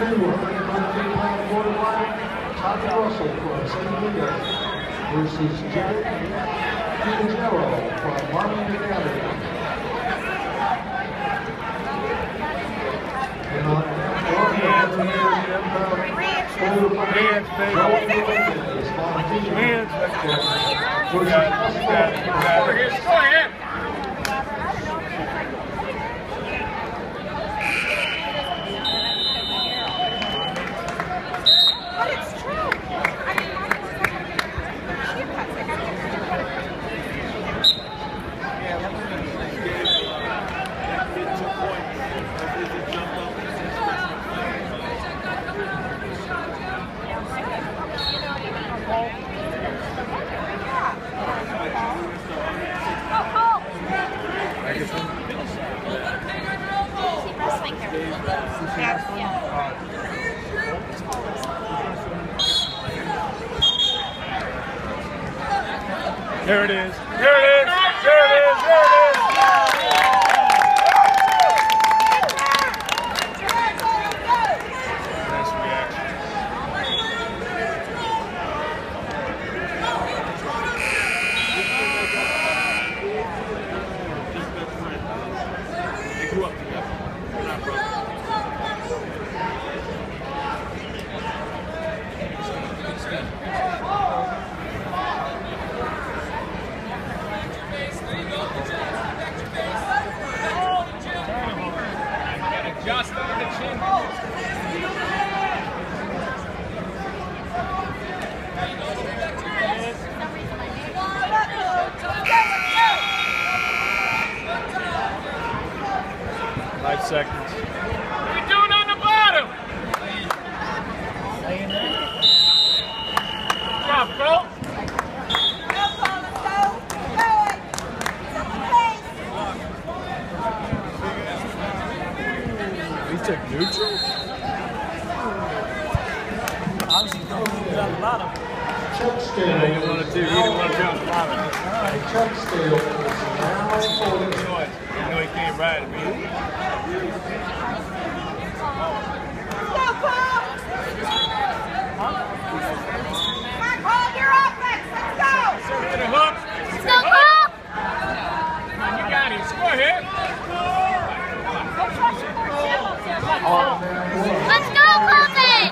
113-pound quarterback, Tommy Russell from San Diego versus Jack Pinjero from Marlin Academy. And on There it is. There it is. There it is. There it is. There it is. Nice reaction. They grew up together. They're not brothers. Just under the chin. Five seconds. What are you doing on the bottom? Good job, Cole. He took neutral? Obviously, don't move it on the bottom. Chuck Scale. He didn't want to do. He didn't want to be on the bottom. Chuck Scale is now You know he can't ride me. You're up next. Let's go. To the hook. Let's go, Cole. Come on, you got him. Score here. Let's go, Colton!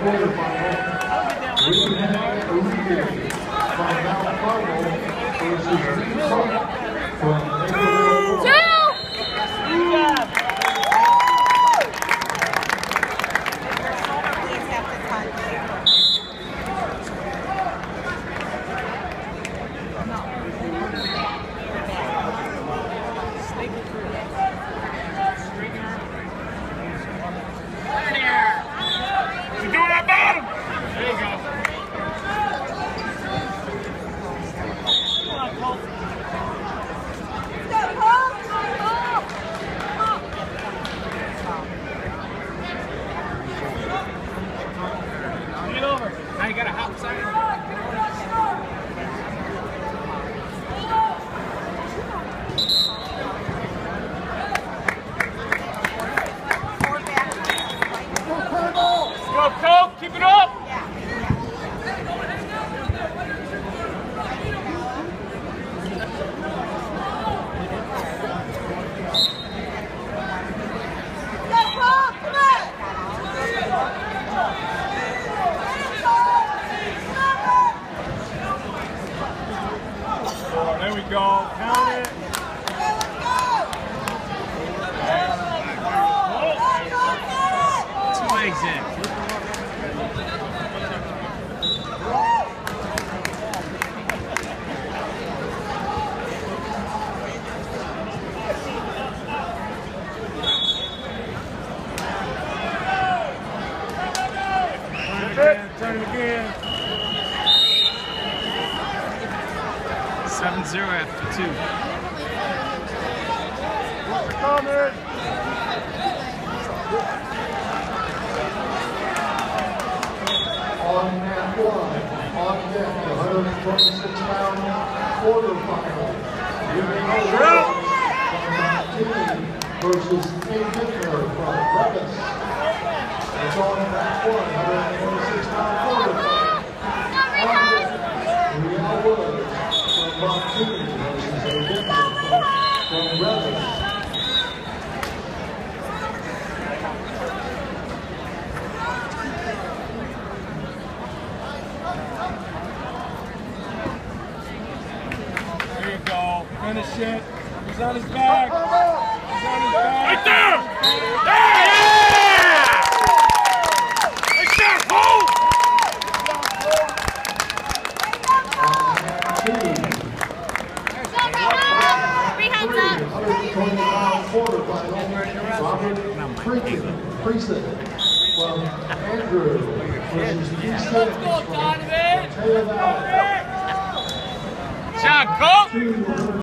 Now you got a hot side. Go, Coke, keep it up! There we go. Count it. Two legs in. Turn it again. 7-0 after 2. Coming. On mat one, on deck, the 126-pound quarterfinal. Versus King Hitler from Brevis. It's on 126-pound quarterback. Real Woods from Montgomery versus a different from Redlands. There you go. Finish it. He's on his back. He's on his back. Right there! Yeah! Right there, Cole! Three hands up. 120-pound quarterfinal. Robert Precinct from Andrew versus P6 from Taylor Valley. Shot, Cole!